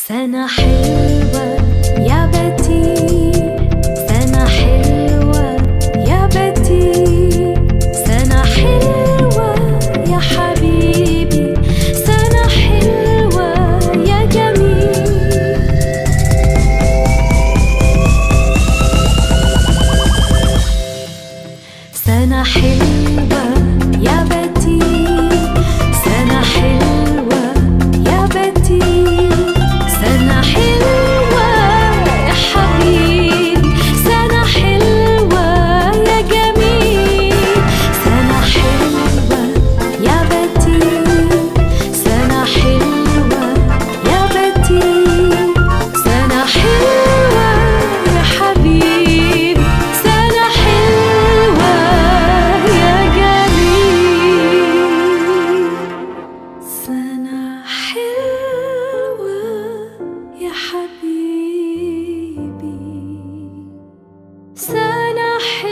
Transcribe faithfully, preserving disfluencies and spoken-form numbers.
سنة حلوة يا بتي، سنة حلوة يا بتي، سنة حلوة يا حبيبي، سنة حلوة يا جميل. سنة حلوة يا بتي، سنة حلوة يا بتي، سنة حلوة يا حبيبي، سنة حلوة يا جميل. سنة حلوة يا بتي، سنة حلوة يا بتي، سنة حلوة يا حبيبي، سنة حلوة يا جميل. سنة حلوة يا حبيبي، سنة حلوة